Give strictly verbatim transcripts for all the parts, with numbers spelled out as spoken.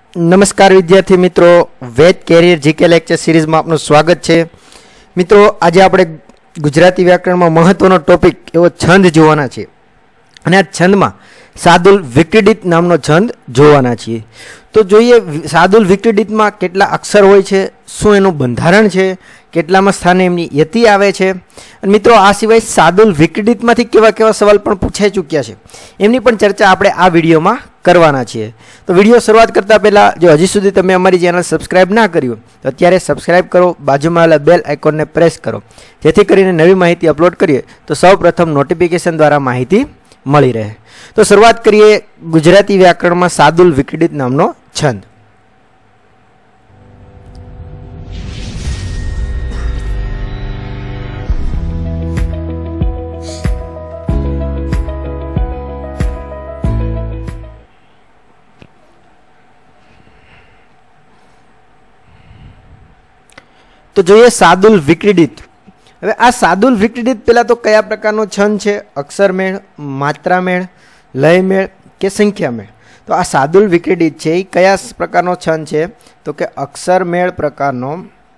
नमस्कार विद्यार्थी मित्रों, Ved career GK lecture series में आपનું स्वागत है। मित्रों, आज આપણે गुजराती व्याकरण में महत्वનો टॉपिक एवो छंद જોવાના છે અને આ છંદમાં સાદુલ વિક્રીડિત નામનો છંદ જોવાના છીએ। તો જોઈએ સાદુલ વિક્રીડિતમાં કેટલા અક્ષર હોય છે, શું એનું બંધારણ છે, કેટલામાં સ્થાને એમની યતિ આવે છે। અને મિત્રો આ સિવાય સાદુલ વિક્રીડિતમાંથી કેવા કેવા સવાલ પણ પૂછાઈ ચૂક્યા છે એમની પણ ચર્ચા આપણે આ વિડીયોમાં करवाना छे। तो विडियो शुरुआत करता पहला जो हजी सुधी तमे अमारी चेनल सब्सक्राइब ना कर्यु तो अत्यारे सब्सक्राइब करो, बाजुमां आवेला बेल आइकॉन ने प्रेस करो जेथी करीने नवी माहिती अपलोड करीए तो सौ प्रथम नोटिफिकेशन द्वारा माहिती मळी रहे। तो शुरुआत करिए गुजराती व्याकरण में सादुल विक्रीडित नामनो छंद। तो જોઈએ સાદુલ વિક્રીડિત। હવે આ સાદુલ વિક્રીડિત પહેલા તો કયા પ્રકારનો છંદ છે? અક્ષર મેળ, માત્રા મેળ, લય મેળ કે સંખ્યા મેળ? તો આ સાદુલ વિક્રીડિત છે એ કયા પ્રકારનો છંદ છે? તો કે અક્ષર મેળ પ્રકારનો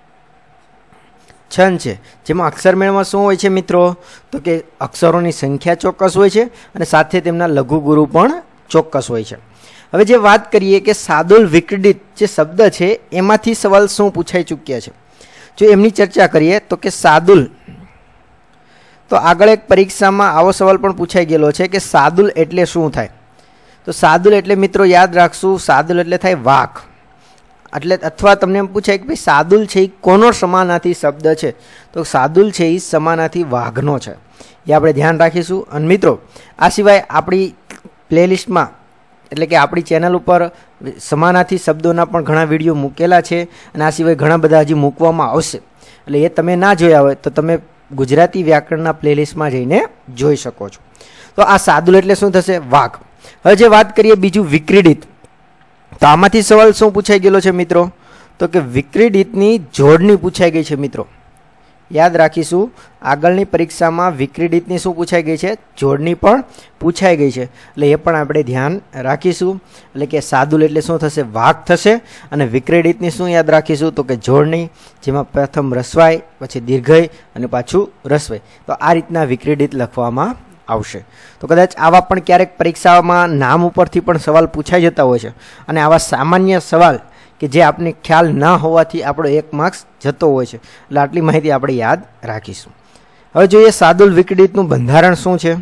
છંદ છે, જેમાં અક્ષર મેળમાં શું હોય છે મિત્રો? તો કે અક્ષરોની સંખ્યા ચોક્કસ હોય છે અને સાથે તેમના લઘુ ગુરુ પણ ચોક્કસ હોય છે। હવે જે વાત કરીએ કે સાદુલ વિક્રીડિત જે શબ્દ છે એમાંથી સવાલ શું પૂછાઈ ચૂક્યા છે, जो एमनी चर्चा करिए तो कि सादुल, तो आगळ एक परीक्षा में आवो सवाल पण पूछाई गेलो छे कि सादुल एटले शुं थाय? तो सादुल एटले मित्रों याद राखशुं, सादुल एटले थाय वाघ। એટલે અથવા તમને એમ પૂછાય કે ભાઈ સાદુલ છે એ કોનો સમાનાર્થી શબ્દ છે? તો સાદુલ છે એ સમાનાર્થી વાઘનો છે, એ આપણે ધ્યાન રાખીશું। અને મિત્રો આ સિવાય આપણી પ્લેલિસ્ટમાં એટલે કે આપણી ચેનલ ઉપર સમાનાર્થી શબ્દોના પણ ઘણા વિડીયો મૂકેલા છે અને આ સિવાય ઘણા બધા હજી મૂકવામાં આવશે, એટલે એ તમે ના જોયા હોય તો તમે ગુજરાતી વ્યાકરણના પ્લેલિસ્ટમાં જઈને જોઈ શકો છો। તો આ સાદુલ એટલે શું થશે? વાઘ। હવે જે વાત કરીએ બીજું વિક્રીડિત, તો આમાંથી સવાલ શું પૂછાઈ ગયેલો છે મિત્રો? તો કે વિક્રીડિતની જોડણી પૂછાઈ ગઈ છે મિત્રો, याद राखीशुं। आगळनी परीक्षा में विक्रीडितनी शुं पूछाई गई है? जोड़नी पण पूछाई गई है, એટલે એ પણ આપણે ધ્યાન રાખીશું। એટલે કે સાદુલ એટલે શું થશે? વાઘ થશે। અને વિક્રીડિતની શું યાદ રાખીશું? તો કે જોડણી, જેમાં પ્રથમ રસ્વાય, પછી દીર્ઘય અને પાછું રસ્વાય। તો આ રીતના વિક્રીડિત લખવામાં આવશે। તો કદાચ આવા પણ ક્યારેક પરીક્ષામાં નામ ઉપરથી પણ સવાલ પૂછાઈ જતા હોય છે અને આવા સામાન્ય સવાલ કે જે આપને ખ્યાલ ના હોવાથી આપણો એક માર્ક્સ જતો હોય છે, એટલે આટલી માહિતી આપણે યાદ રાખીશું। હવે જોઈએ સાદુલ વિક્રીડિતનું બંધારણ શું છે?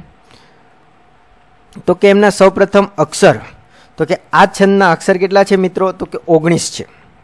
તો કે એમના સૌપ્રથમ અક્ષર, તો કે આ છંદના અક્ષર કેટલા છે મિત્રો? તો કે ઓગણીસ છે।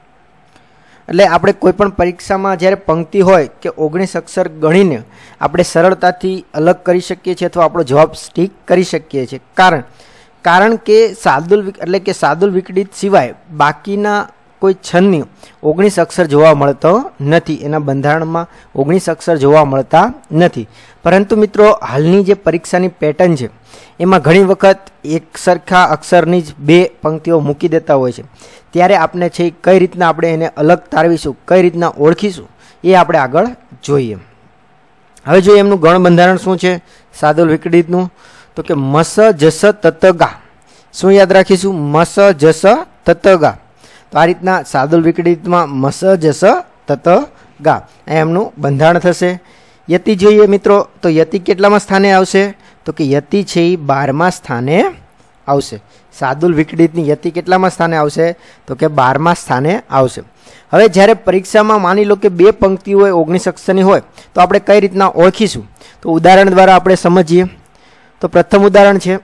એટલે આપણે કોઈ પણ પરીક્ષામાં જ્યારે પંક્તિ હોય કે ઓગણીસ અક્ષર ગણીને આપણે સરળતાથી અલગ કરી શકીએ છીએ અથવા આપણો જવાબ સ્ટીક કરી શકીએ છીએ। કારણ કારણ કે સાદુલ એટલે કે સાદુલ વિક્રીડિત સિવાય બાકીના કોઈ છંદની ઓગણીસ અક્ષર જોવા મળતો નથી, એના બંધારણમાં ઓગણીસ અક્ષર જોવા મળતા નથી। પરંતુ મિત્રો હાલની જે પરીક્ષાની પેટર્ન છે એમાં ઘણી વખત એક સરખા અક્ષરની જ બે પંક્તિઓ મૂકી દેતા હોય છે, ત્યારે આપણે છે કઈ રીતના આપણે એને અલગ તારવીશું, કઈ રીતના ઓળખીશું, એ આપણે આગળ જોઈએ। હવે જોઈએ એમનું ગણ બંધારણ શું છે સાદુલ વિક્રીડિતનું? તો કે મસ જસ તત ગા। શું યાદ રાખીશું? મસ જસ તત ગા। તો આ રીતના સાદુલ વિક્રીડિતમાં મસ જસ તત ગા એમનું બંધારણ થશે। યતિ જોઈએ મિત્રો, તો યતિ કેટલામાં સ્થાને આવશે? તો કે યતિ છે એ બારમા સ્થાને આવશે। સાદુલ વિક્રીડિતની યતિ કેટલામાં સ્થાને આવશે? તો કે બારમા સ્થાને આવશે। હવે જ્યારે પરીક્ષામાં માની લો કે બે પંક્તિ હોય ઓગણીસ અક્ષરની હોય તો આપણે કઈ રીતના ઓળખીશું? તો ઉદાહરણ દ્વારા આપણે સમજીએ। तो प्रथम उदाहरण है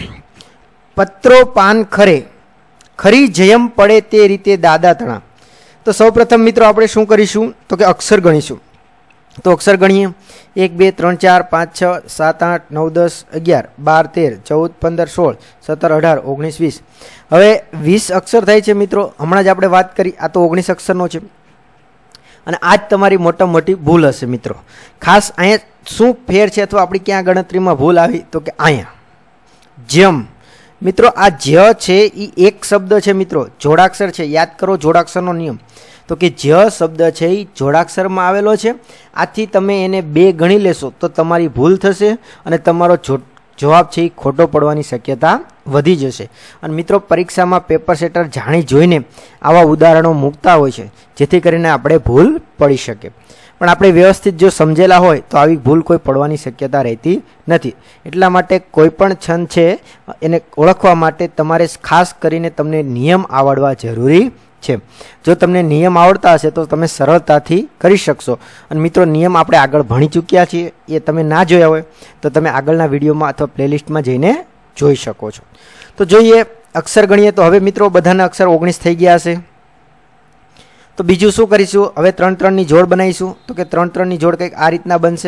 पत्रो पान खरे खरी जयम पड़े ते रीते दादा तणा। तो सौ प्रथम मित्रों आपणे शुं करीशुं? तो कि अक्षर गणीशुं। तो अक्षर गणीए एक बे त्रण चार पांच छ सात आठ नौ दस अगियार बार तेर चौदह पंदर सोल सत्तर अठार ओगनीस वीस। हवे वीस अक्षर थाय छे मित्रों, हमणां ज आपणे वात करी आ तो ओगनीस अक्षरनो छे અને આજ તમારી મોટા મોટી ભૂલ હશે મિત્રો। ખાસ અહીંયા શું ફેર છે અથવા આપણી ક્યાં ગણતરીમાં ભૂલ આવી? તો કે અહીંયા જમ મિત્રો, આ જ છે એ એક શબ્દ છે મિત્રો, જોડાક્ષર છે। યાદ કરો જોડાક્ષરનો નિયમ। તો કે જ શબ્દ છે એ જોડાક્ષરમાં આવેલો છે, આથી તમે એને બે ગણી લેશો તો તમારી ભૂલ થશે અને તમારો જવાબ છે એ ખોટો પડવાની શક્યતા વધી જશે. અને મિત્રો પરીક્ષામાં પેપર સેટર જાણી જોઈને આવા ઉદાહરણો મૂકતા હોય છે, જેથી કરીને આપણે ભૂલ પડી શકે. પણ આપણે વ્યવસ્થિત જો સમજેલા હોય તો આવી ભૂલ કોઈ પડવાની શક્યતા રહેતી નથી. એટલા માટે કોઈ પણ છંદ છે એને ઓળખવા માટે તમારે ખાસ કરીને તમને નિયમ આવડવા જરૂરી છે. જો તમને નિયમ આવડતા હશે તો તમે સરળતાથી કરી શકશો. અને મિત્રો નિયમ આપણે આગળ ભણી ચૂક્યા છીએ, એ તમે ના જોયા હોય તો તમે આગળના વિડીયોમાં અથવા પ્લેલિસ્ટમાં જઈને જોઈ શકો છો. તો જોઈએ અક્ષર ગણીએ. તો હવે મિત્રો બધાના અક્ષર ઓગણીસ થઈ ગયા હશે. તો બીજું શું કરીશું, હવે ત્રણ ત્રણની જોડ બનાવીશું. તો કે ત્રણ ત્રણની જોડ કંઈક આ રીતના બનશે.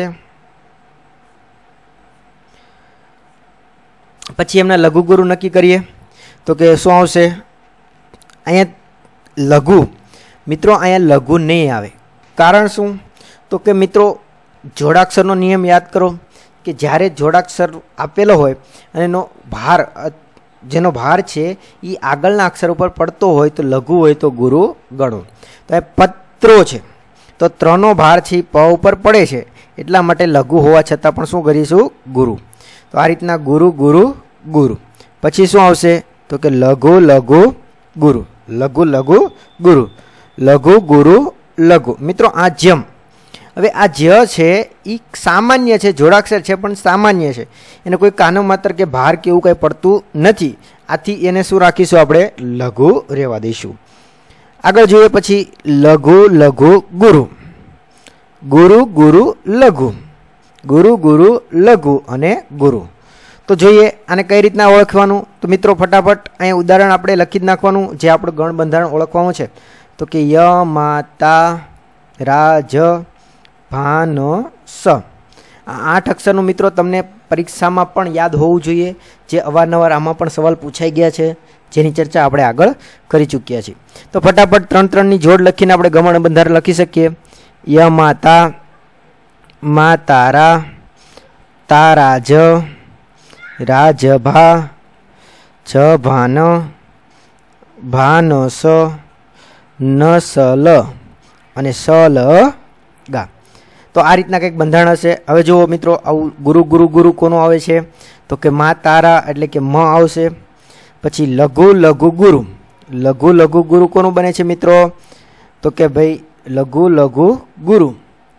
પછી એમના લઘુ ગુરુ નક્કી કરીએ. તો કે શું આવશે અહીંયા લઘુ. મિત્રો અહીંયા લઘુ નહીં આવે. કારણ શું, તો કે મિત્રો જોડાક્ષરનો નિયમ યાદ કરો કે જ્યારે જોડાક્ષર આપેલો હોય અને એનો ભાર જેનો ભાર છે એ આગળના અક્ષર ઉપર પડતો હોય તો લઘુ હોય તો ગુરુ ગણો. તો એ પત્રો છે તો ત્રણનો ભાર છે પ ઉપર પડે છે, એટલા માટે લઘુ હોવા છતાં પણ શું કરીશું, ગુરુ. તો આ રીતના ગુરુ ગુરુ ગુરુ. પછી શું આવશે, તો કે લઘુ લઘુ ગુરુ, લઘુ લઘુ ગુરુ, લઘુ ગુરુ લઘુ. મિત્રો આ જમ, હવે આ જ છે એ સામાન્ય છે, જોડાક્ષર છે પણ સામાન્ય છે, એને કોઈ કાનો માત્ર કે ભાર કે એવું કંઈ પડતું નથી. આથી એને શું રાખીશું, આપણે લઘુ રહેવા દઈશું. આગળ જોઈએ પછી લઘુ લઘુ ગુરુ, ગુરુ ગુરુ લઘુ, ગુરુ ગુરુ લઘુ અને ગુરુ. તો જોઈએ આને કઈ રીતના ઓળખવાનું. તો મિત્રો ફટાફટ અહીંયા ઉદાહરણ આપણે લખી જ નાખવાનું, જે આપણું ગણ બંધારણ ઓળખવાનું છે. તો કે ય માતા રાજ ભાન સ. આ આઠ અક્ષરનું મિત્રો તમને પરીક્ષામાં પણ યાદ હોવું જોઈએ, જે અવારનવાર આમાં પણ સવાલ પૂછાઈ ગયા છે, જેની ચર્ચા આપણે આગળ કરી ચૂક્યા છીએ. તો ફટાફટ ત્રણ ત્રણની જોડ લખીને આપણે ગમણ બંધારણ લખી શકીએ. ય માતા મા તારા તારા જ રાજ ભા છ ભાન ભાન સ ન સ લ અને સ લ ગા. તો આ રીતના કંઈક બંધારણ હશે. હવે જુઓ મિત્રો આવું ગુરુ ગુરુ ગુરુ કોનું આવે છે, તો કે મા તારા એટલે કે મ આવશે. પછી લઘુ લઘુ ગુરુ, લઘુ લઘુ ગુરુ કોનું બને છે મિત્રો, તો કે ભાઈ લઘુ લઘુ ગુરુ.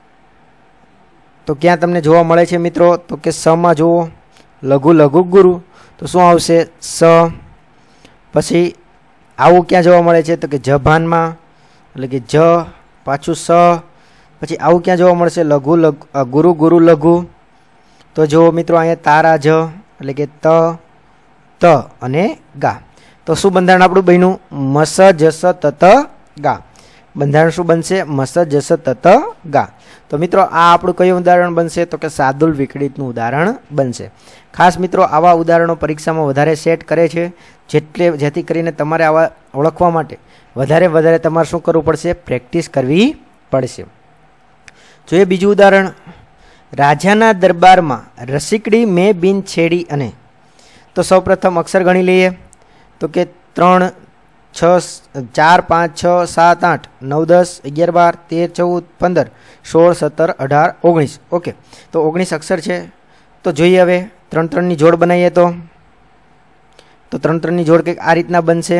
તો ક્યાં તમને જોવા મળે છે મિત્રો, તો કે સ માં જુઓ લઘુ લઘુ ગુરુ. તો શું આવશે, સ. પછી આવું ક્યાં જોવા મળે છે, તો કે જભાનમાં એટલે કે જ પાછું સ. પછી આવું ક્યાં જોવા મળશે, લઘુ લઘુ ગુરુ ગુરુ લઘુ. તો જુઓ મિત્રો અહીંયા તારા જ એટલે કે ત ત અને ગા. તો શું બંધારણ આપણું બન્યું, મસ જસ તત ગા. બંધારણ શું બનશે, મસ જસ તત ગા. તો મિત્રો આ આપણું કયું ઉદાહરણ બનશે, તો કે સાદુલ વિકડિતનું ઉદાહરણ બનશે. ખાસ મિત્રો આવા ઉદાહરણો પરીક્ષામાં વધારે સેટ કરે છે, જેટલે જેથી કરીને તમારે આવા ઓળખવા માટે વધારે વધારે તમારે શું કરવું પડશે, પ્રેક્ટિસ કરવી પડશે. જોઈએ બીજું ઉદાહરણ. રાજાના દરબારમાં રસિકડી મેં બિન છેડી અને. તો સૌપ્રથમ અક્ષર ગણી લઈએ. તો કે ત્રણ છ ચાર પાંચ છ સાત આઠ નવ દસ અગિયાર બાર તેર ચૌદ પંદર સોળ સત્તર અઢાર ઓગણીસ. ઓકે, તો ઓગણીસ અક્ષર છે. તો જોઈએ હવે ત્રણ ત્રણની જોડ બનાવીએ. તો તો ત્રણ ત્રણની જોડ કંઈક આ રીતના બનશે.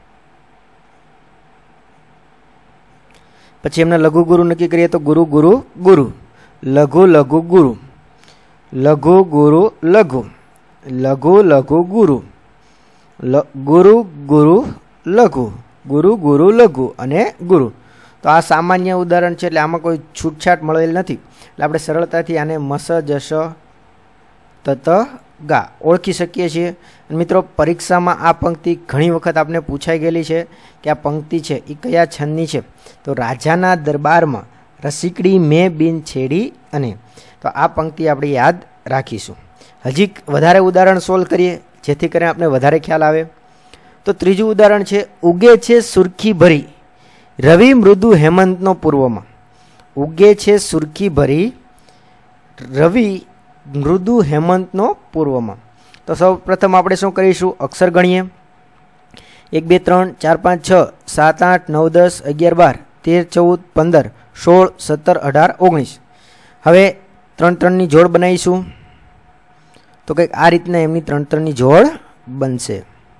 પછી એમના લઘુ ગુરુ નક્કી કરીએ. તો ગુરુ ગુરુ ગુરુ, લઘુ લઘુ ગુરુ, લઘુ ગુરુ લઘુ, લઘુ લઘુ ગુરુ, ગુરુ ગુરુ લઘુ, ગુરુ ગુરુ લઘુ અને ગુરુ. તો આ સામાન્ય ઉદાહરણ છે, એટલે આમાં કોઈ છૂટછાટ મળેલ નથી. એટલે આપણે સરળતાથી આને મસ જશ તત ગા ઓળખી શકીએ છીએ. મિત્રો પરીક્ષામાં આ પંક્તિ ઘણી વખત આપણે પૂછાઈ ગયેલી છે કે આ પંક્તિ છે એ કયા છંદની છે. તો રાજાના દરબારમાં રસિકડી મેં બિન છેડી અને. તો આ પંક્તિ આપણે યાદ રાખીશું. હજી વધારે ઉદાહરણ સોલ્વ કરીએ, જેથી કરીને આપણે વધારે ખ્યાલ આવે. તો ત્રીજું ઉદાહરણ છે, ઉગે છે સુરખી ભરી રવિ મૃદુ હેમંતનો પૂર્વમાં. ઉગે છે સુરખી ભરી રવિ મૃદુ હેમંતનો પૂર્વમાં. તો સૌ પ્રથમ આપણે શું કરીશું, અક્ષર ગણીએ. એક બે ત્રણ ચાર પાંચ છ સાત આઠ નવ દસ અગિયાર બાર તેર ચૌદ પંદર સોળ સત્તર અઢાર ઓગણીસ. હવે ત્રણ ત્રણની જોડ બનાવીશું. તો કંઈક આ રીતના એમની ત્રણ ત્રણની જોડ બનશે.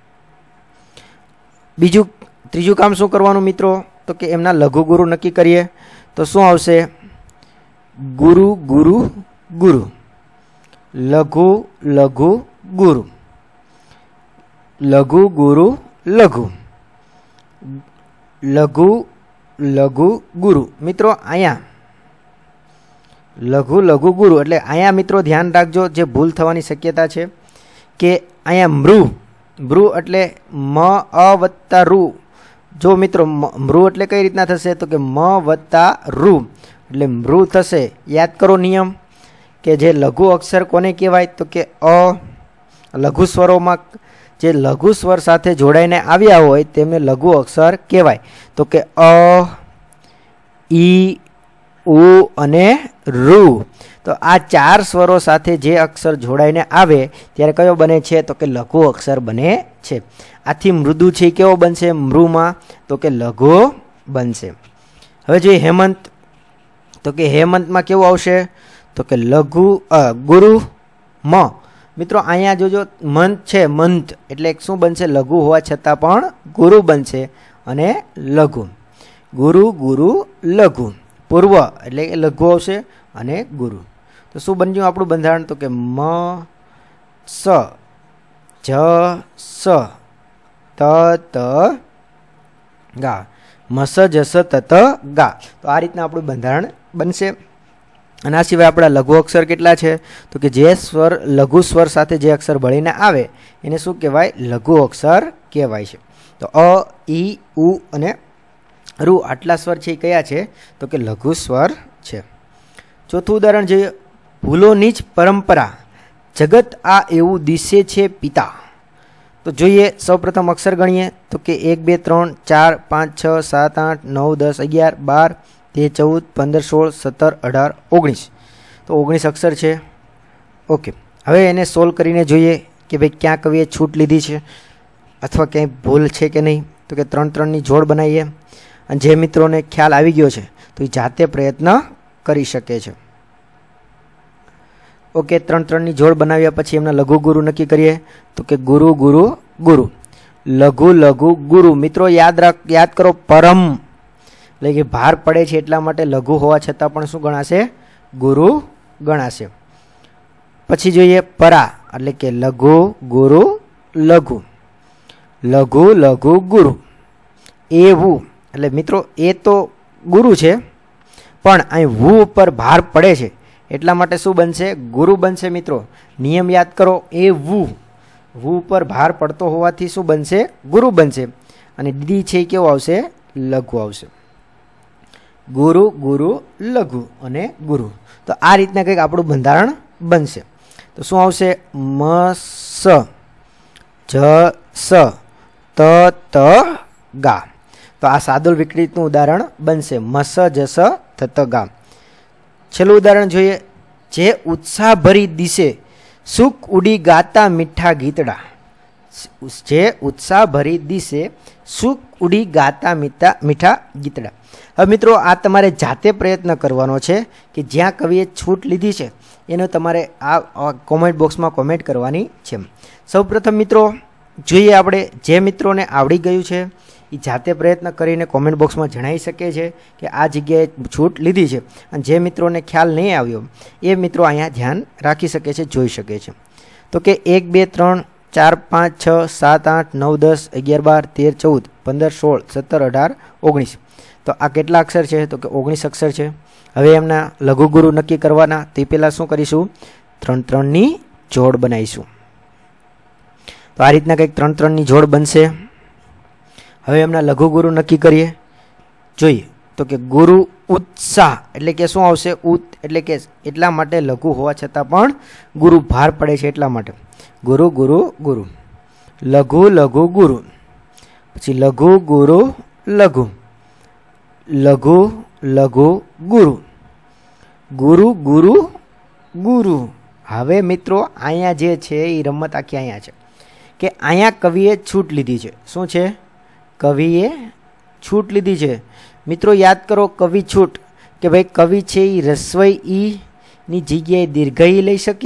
બીજું ત્રીજું કામ શું કરવાનું મિત્રો, તો કે એમના લઘુ ગુરુ નક્કી કરીએ. તો શું આવશે? ગુરુ ગુરુ ગુરુ, લઘુ લઘુ ગુરુ, લઘુ ગુરુ લઘુ, લઘુ લઘુ ગુરુ. મિત્રો અહીંયા લઘુ લઘુ ગુરુ એટલે અહીંયા મિત્રો ધ્યાન રાખજો, જે ભૂલ થવાની શક્યતા છે કે અહીંયા મૃ મૃ એટલે મ અ વત્તા રૂ. જો મિત્રો મૃ એટલે કઈ રીતના થશે, તો કે મ વત્તા રૂ એટલે મૃ થશે. યાદ કરો નિયમ કે જે લઘુ અક્ષર કોને કહેવાય, તો કે અ. લઘુ સ્વરોમાં જે લઘુ સ્વર સાથે જોડાઈને આવ્યા હોય તેમને લઘુ અક્ષર કહેવાય. તો કે અ, ઈ, ઉ અને રૂ. તો આ ચાર સ્વરો સાથે જે અક્ષર જોડાઈને આવે ત્યારે કયો બને છે, તો કે લઘુ અક્ષર બને છે. આથી મૃદુ છે કેવો બનશે મૃમાં, તો કે લઘુ બનશે. હવે જોઈએ હેમંત, તો કે હેમંતમાં કેવું આવશે, તો કે લઘુ ગુરુ મ. મિત્રો અહીંયા જોજો મંત છે, મંત એટલે શું બનશે, લઘુ હોવા છતાં પણ ગુરુ બનશે અને લઘુ. ગુરુ ગુરુ લઘુ. પૂર્વ એટલે કે લઘુ આવશે અને ગુરુ. તો શું બન્યું આપણું બંધારણ, તો કે મ સ જ સ ત ત ગા, મસ જસ તત ગા. તો આ રીતના આપણું બંધારણ બનશે. અને આ સિવાય આપણા લઘુ અક્ષર કેટલા છે, તો કે જે સ્વર લઘુ સ્વર સાથે જે અક્ષર ભળીને આવે એને શું કહેવાય, લઘુ અક્ષર કહેવાય છે. તો અ, ઈ, ઉ અને રૂ આટલા સ્વર છે એ કયા છે, તો કે લઘુ સ્વર છે. ચોથું ઉદાહરણ જોઈએ, ભૂલોની જ પરંપરા જગત આ એવું દિશે છે પિતા. તો જોઈએ સૌપ્રથમ અક્ષર ગણીએ, તો કે એક બે ત્રણ ચાર પાંચ છ સાત આઠ નવ દસ અગિયાર બાર તેર ચૌદ પંદર સોળ સત્તર અઢાર ઓગણીસ. તો ઓગણીસ અક્ષર છે. ઓકે, હવે એને સોલ્વ કરીને જોઈએ કે ભાઈ ક્યાં કવિએ છૂટ લીધી છે અથવા ક્યાંય ભૂલ છે કે નહીં. તો કે ત્રણ ત્રણની જોડ બનાવીએ અને જે મિત્રોને ખ્યાલ આવી ગયો છે તો એ જાતે પ્રયત્ન કરી શકે છે. ઓકે, ત્રણ ત્રણની જોડ બનાવ્યા પછી એમના લઘુ ગુરુ નક્કી કરીએ. તો કે ગુરુ ગુરુ ગુરુ, લઘુ લઘુ ગુરુ. મિત્રો યાદ રાખ યાદ કરો, પરમ એટલે કે ભાર પડે છે એટલા માટે લઘુ હોવા છતાં પણ શું ગણાશે, ગુરુ ગણાશે. પછી જોઈએ પરા એટલે કે લઘુ ગુરુ લઘુ, લઘુ લઘુ ગુરુ. એવું એટલે મિત્રો એ તો ગુરુ છે પણ અહીં વુ ઉપર ભાર પડે છે એટલા માટે શું બનશે, ગુરુ બનશે. મિત્રો નિયમ યાદ કરો, એ વુ વુ ઉપર ભાર પડતો હોવાથી શું બનશે, ગુરુ બનશે. અને ડી છે કેવું આવશે, લઘુ આવશે. ગુરુ ગુરુ લઘુ અને ગુરુ. તો આ રીતના કંઈક આપણું બંધારણ બનશે. તો શું આવશે, મ સ જ સ ત ત ગા. તો આ સાદુલ વિકૃતિનું ઉદાહરણ બનશે, મસ જસ તત ગા. છેલ્લું ઉદાહરણ જોઈએ, જે ઉત્સાહ ભરી દિશે સુખ ઉડી ગાતા મીઠા ગીતડા. જે ઉત્સાહ ભરી દિશે સુખ ઉડી ગાતા મીઠા મીઠા ગીતડા. હવે મિત્રો આ તમારે જાતે પ્રયત્ન કરવાનો છે કે જ્યાં કવિએ છૂટ લીધી છે એનો તમારે આ કોમેન્ટ બોક્સમાં કોમેન્ટ કરવાની છે. સૌપ્રથમ મિત્રો જોઈએ આપણે જે મિત્રોને આવડી ગયું છે એ જાતે પ્રયત્ન કરીને કોમેન્ટ બોક્સમાં જણાવી શકે છે કે આ જગ્યાએ છૂટ લીધી છે. અને જે મિત્રોને ખ્યાલ નહીં આવ્યો એ મિત્રો અહીંયા ધ્યાન રાખી શકે છે, જોઈ શકે છે. તો કે એક બે ત્રણ ચાર પાંચ છ સાત આઠ નવ દસ અગિયાર બાર તેર ચૌદ પંદર સોળ સત્તર અઢાર ઓગણીસ. તો આ કેટલા અક્ષર છે, તો કે ઓગણીસ અક્ષર છે. હવે એમના લઘુ ગુરુ નક્કી કરવાના, તે પહેલાં શું કરીશું, ત્રણ ત્રણની જોડ બનાવીશું. તો આ રીતના કંઈક ત્રણ ત્રણની જોડ બનશે. હવે એમના લઘુ ગુરુ નક્કી કરીએ. જોઈએ તો કે ગુરુ ઉત્સાહ એટલે કે શું આવશે, ઉત એટલે કે એટલા માટે લઘુ હોવા છતાં પણ ગુરુ ભાર પડે છે એટલા માટે ગુરુ ગુરુ ગુરુ, લઘુ લઘુ ગુરુ. પછી લઘુ ગુરુ લઘુ, લઘુ લઘુ ગુરુ, ગુરુ ગુરુ ગુરુ. હવે મિત્રો અહીંયા જે છે એ રમત આખી અહીંયા છે કે અહીંયા કવિએ છૂટ લીધી છે. શું છે, કવિએ છૂટ લીધી છે. મિત્રો યાદ કરો કવિ છૂટ કે ભાઈ કવિ છે એ રસ્વઈ ઈ ની જગ્યાએ દીર્ઘઈ લઈ શકે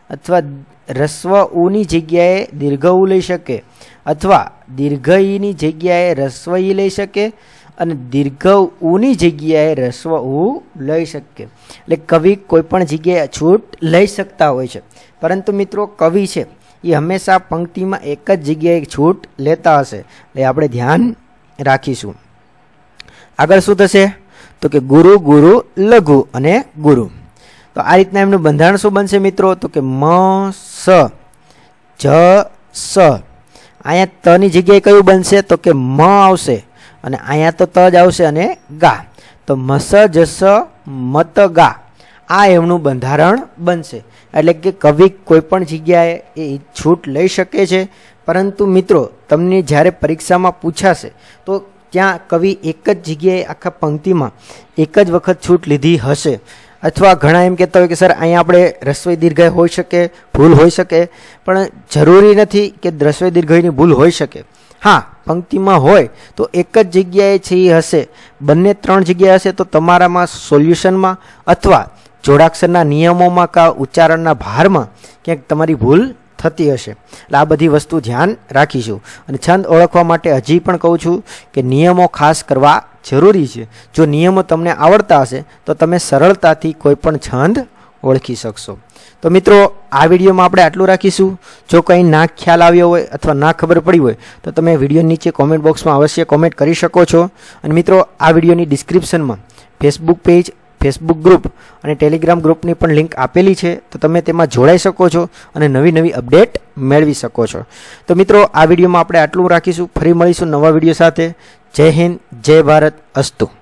અથવા રસ્વ ઉની જગ્યાએ દીર્ઘ ઉ લઈ શકે, અથવા દીર્ઘ ઈની જગ્યાએ રસ્વ ઈ લઈ શકે અને દીર્ઘ ઉની જગ્યાએ રસ્વ ઉ લઈ શકે. એટલે કવિ કોઈ પણ જગ્યાએ છૂટ લઈ શકતા હોય છે, પરંતુ મિત્રો કવિ છે એ હંમેશા પંક્તિમાં એક જ જગ્યાએ છૂટ લેતા હશે, એટલે આપણે ધ્યાન રાખીશું. આગળ શું થશે તો કે ગુરુ ગુરુ લઘુ અને ગુરુ. તો આ રીતના એમનું બંધારણ શું બનશે મિત્રો તો કે મ સ જ સ. અહીંયા તની જગ્યાએ કયું બનશે તો કે મ આવશે અને અહીંયા તો ત જ આવશે અને ગા. તો મસ જસ મત ગા આ એમનું બંધારણ બનશે. એટલે કે કવિ કોઈ પણ જગ્યાએ એ છૂટ લઈ શકે છે, પરંતુ મિત્રો તમને જ્યારે પરીક્ષામાં પૂછાશે તો ત્યાં કવિ એક જ જગ્યાએ આખા પંક્તિમાં એક જ વખત છૂટ લીધી હશે. અથવા ઘણા એમ કહેતા હોય કે સર અહીંયા આપણે રસ્વઈ દીર્ઘય હોઈ શકે, ભૂલ હોઈ શકે, પણ જરૂરી નથી કે રસ્વઈ દીર્ઘયની ભૂલ હોઈ શકે. હા, પંક્તિમાં હોય તો એક જ જગ્યાએ છે એ હશે. બંને ત્રણ જગ્યાએ હશે તો તમારામાં સોલ્યુશનમાં અથવા જોડાક્ષરના નિયમોમાં કા ઉચ્ચારણના ભારમાં ક્યાંક તમારી ભૂલ થતી હશે. એટલે આ બધી વસ્તુ ધ્યાન રાખીશું. અને છંદ ઓળખવા માટે હજી પણ કહું છું કે નિયમો ખાસ કરવા જરૂરી છે. જો નિયમો તમને આવડતા હશે તો તમે સરળતાથી કોઈ પણ છંદ ઓળખી શકશો. તો મિત્રો આ વિડીયોમાં આપણે આટલું રાખીશું. જો કંઈ ના ખ્યાલ આવ્યો હોય અથવા ના ખબર પડી હોય તો તમે વિડીયો નીચે કોમેન્ટ બોક્સમાં અવશ્ય કોમેન્ટ કરી શકો છો. અને મિત્રો આ વિડીયોની ડિસ્ક્રિપ્શનમાં ફેસબુક પેજ, ફેસબુક ગ્રુપ અને ટેલિગ્રામ ગ્રુપની પણ લિંક આપેલી છે, તો તમે તેમાં જોડાઈ શકો છો અને નવી નવી અપડેટ મેળવી શકો છો. તો મિત્રો આ વિડીયોમાં આપણે આટલું રાખીશું. ફરી મળીશું નવા વિડીયો સાથે. જય હિન્દ, જય ભારત, અસ્તુ.